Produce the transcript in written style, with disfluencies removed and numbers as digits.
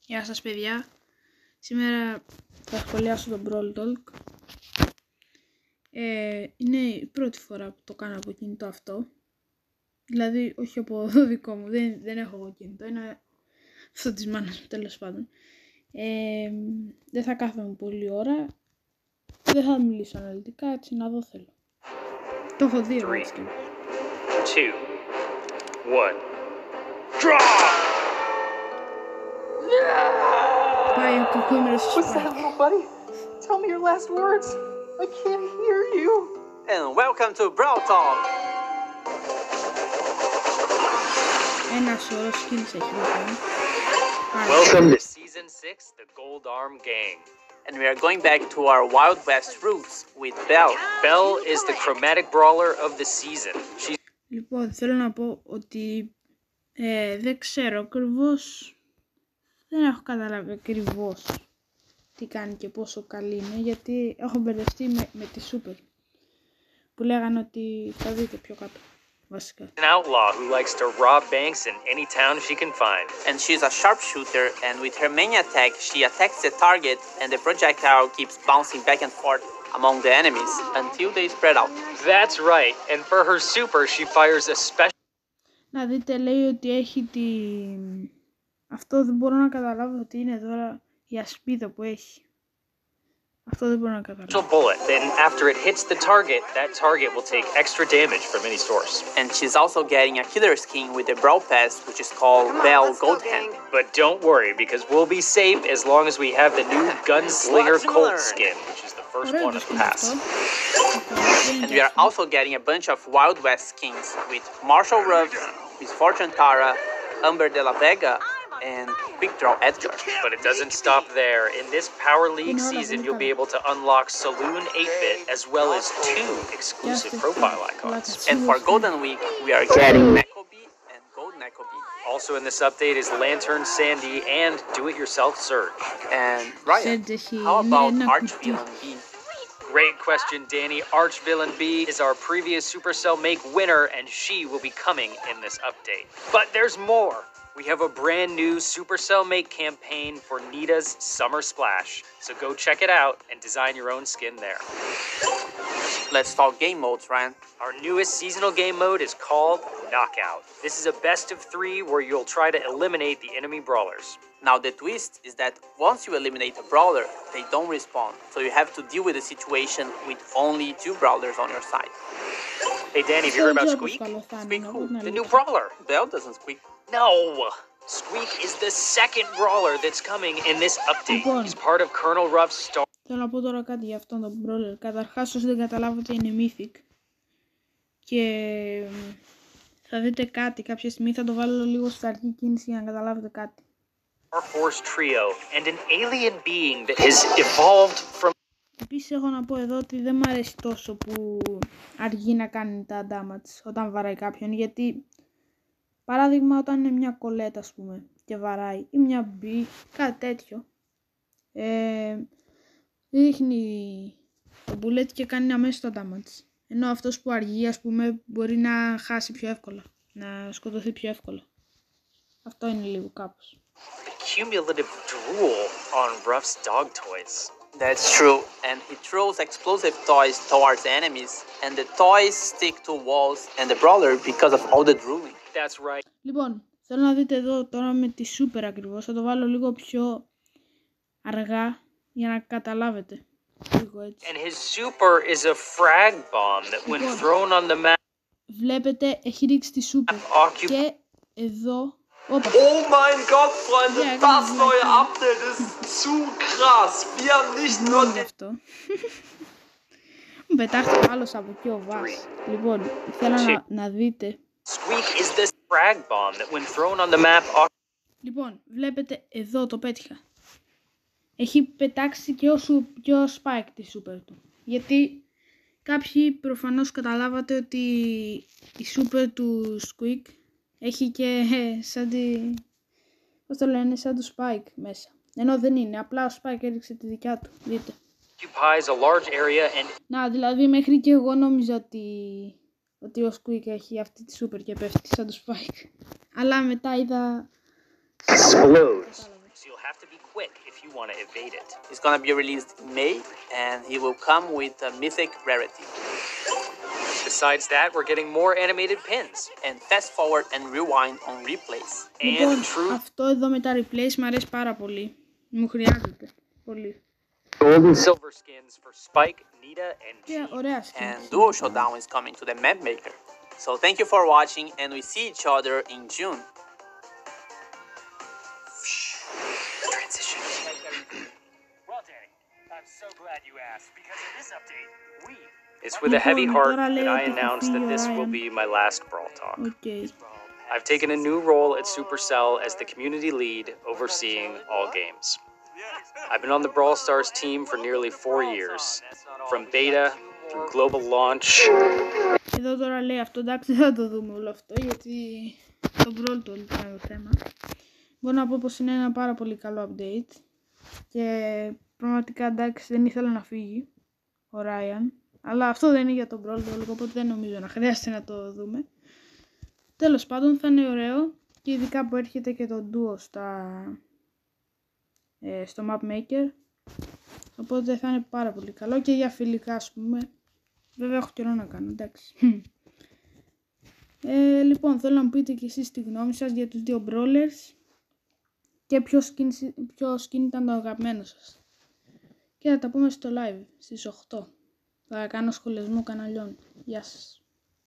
Γεια σας παιδιά, σήμερα θα σχολιάσω τον Brawl Talk. Είναι η πρώτη φορά που το κάνω από κινητό αυτό. Δηλαδή όχι από το δικό μου, δεν έχω εγώ κινητό, είναι αυτό της μάνας μου τέλος πάντων. Δεν θα κάθομαι πολλή ώρα, δεν θα μιλήσω αναλυτικά, έτσι να δω θέλω. Το έχω δει εγώ έτσι. 2, 1, draw! Πάει ο κακούμενος στο What's that, little buddy? Tell me your last words. I can't hear you. And welcome to Brawl Talk. Ένα σωρό skills έχει λοιπόν. Welcome to Season 6, the Gold Arm Gang. And we are going back to our Wild West roots with Belle. Belle is the chromatic brawler of the season. She's Λοιπόν, θέλω να πω ότι δεν ξέρω ακριβώς, δεν έχω καταλάβει ακριβώς τι κάνει και πόσο καλή είναι, γιατί έχω μπερδευτεί με τη Super που λέγανε ότι θα δείτε πιο κάτω βασικά. an outlaw who likes to rob banks in any town she can find. And she's a sharpshooter, and with her main attack, she attacks the target, and the projectile keeps bouncing back and forth among the enemies until they spread out. That's right, and for her super, she fires a special Να δείτε, λέει ότι έχει τη... Αυτό δεν μπορώ να καταλάβω τι είναι τώρα, η ασπίδα που έχει. Αυτό δεν μπορώ να καταλάβω. bullet. Then after it hits the target, that target will take extra damage from any source. And she's also getting a killer skin with the Brawl Pass, which is called Belle Gold Hand. But don't worry, because we'll be safe as long as we have the new Gunslinger Colt skin, which is the first Ωραίο one το of skin the pass. αυτό. And we are also getting a bunch of Wild West skins with Marshall Ruffs, Miss Fortune Tara, Umber de la Vega, and Quick Draw Edgar. But it doesn't stop there. In this Power League season, you'll be able to unlock Saloon 8-Bit as well as 2 exclusive profile icons. And for Golden Week, we are getting Nekobi and Gold Nekobi. Also in this update is Lantern Sandy and Do-It-Yourself Surge. And Ryan, Surge έχει how about ένα Archvillain B? Great question, Danny. Archvillain B is our previous Supercell Make winner, and she will be coming in this update. But there's more. We have a brand new Supercell Make campaign for Nita's Summer Splash. So go check it out and design your own skin there. Let's talk game modes, Ryan. Our newest seasonal game mode is called Knockout. This is a best of 3 where you'll try to eliminate the enemy brawlers. Now the twist is that once you eliminate a brawler, they don't respawn. So you have to deal with the situation with only 2 brawlers on your side. Hey Danny, have you heard about Δεν Squeak? ξέρω πώς καλό θα Squeak είναι, who? όπως να The λέω. new brawler. Belle doesn't squeak. No! Squeak is the second brawler that's coming in this update. Λοιπόν. He's part of Colonel Ruff's star. Θέλω να πω τώρα κάτι για αυτόν τον brawler. Καταρχάς, όσοι δεν καταλάβετε, είναι Mythic. Και θα δείτε κάτι κάποια στιγμή, θα το βάλω λίγο στην αρχή κίνηση για να καταλάβετε κάτι. Star Force Trio and an alien being that has evolved from Επίσης έχω να πω εδώ ότι δεν μου αρέσει τόσο που αργεί να κάνει τα damage όταν βαράει κάποιον, γιατί παράδειγμα όταν είναι μια κολέτα ας πούμε και βαράει ή μια μπι, κάτι τέτοιο, ρίχνει το bullet και κάνει αμέσως το damage, ενώ αυτός που αργεί ας πούμε μπορεί να χάσει πιο εύκολα, να σκοτωθεί πιο εύκολα. Αυτό είναι λίγο κάπως. cumulative drool on Ruff's dog toys. That's true. And he throws explosive toys towards enemies, and the toys stick to walls and the brawler because of all the drooling. That's right. Λοιπόν, θέλω να δείτε εδώ τώρα με τη super ακριβώς, θα το βάλω λίγο πιο αργά για να καταλάβετε. Λίγο έτσι. And his super is a frag bomb that when thrown on the map Βλέπετε, έχει ρίξει τη super occupies και εδώ, όπα, Oh mein Gott, Freunde, Ja, das genau. neue Update ist zu krass. Wir haben nicht nur μόνο γι' αυτό. Μου πετάχτηκε άλλος από εκεί ο Βάς. Λοιπόν, θέλω να δείτε. Squeak is this frag bomb that when thrown on the map Λοιπόν, βλέπετε εδώ το πέτυχα. Έχει πετάξει και ο Spike τη super του. Γιατί κάποιοι προφανώς καταλάβατε ότι η super του Squeak έχει και σαν τη... πώς το λένε, σαν του Spike μέσα. Ενώ δεν είναι, απλά ο Spike έριξε τη δικιά του, δείτε. occupies a large area and Να, δηλαδή μέχρι και εγώ νόμιζα ότι ο Squeak έχει αυτή τη super και πέφτει σαν του Spike. Αλλά μετά είδα... explodes. So you'll have to be quick if you want to evade it. It's gonna be released in May, and he will come with a mythic rarity. Besides that, we're getting more animated pins. And fast forward and rewind on replays. Λοιπόν, And true αυτό εδώ με τα replays μου αρέσει πάρα πολύ. Μου χρειάζεται πολύ. silver skins for Spike, Nita, and G. Και ωραία And skins. Duo Showdown is coming to the map maker. So thank you for watching, and we see each other in June. Transition. Well, Danny, I'm so glad you asked because in this update, It's with a heavy heart that I announce that this will be my last Brawl Talk. Okay. I've taken a new role at Supercell as the community lead overseeing all games. I've been on the Brawl Stars team for nearly 4 years, from beta through global launch. Εδώ τώρα λέει αυτό, εντάξει δεν θα το δούμε όλο αυτό γιατί το Brawl το είναι το θέμα. Μπορώ να πω πως είναι ένα πάρα πολύ καλό update και πραγματικά εντάξει δεν ήθελα να φύγει ο Ryan, αλλά αυτό δεν είναι για τον Brawl το οπότε δεν νομίζω να χρειάζεται να το δούμε. Τέλος πάντων θα είναι ωραίο και ειδικά που έρχεται και το Duo στο Map Maker, οπότε θα είναι πάρα πολύ καλό και για φιλικά ας πούμε. Βέβαια έχω καιρό να κάνω, εντάξει. Λοιπόν, θέλω να μου πείτε και εσείς τη γνώμη σας για τους δύο brawlers και ποιο skin ήταν το αγαπημένο σας. Και θα τα πούμε στο live στις 8. Θα κάνω σχολιασμό καναλιών. Γεια σας.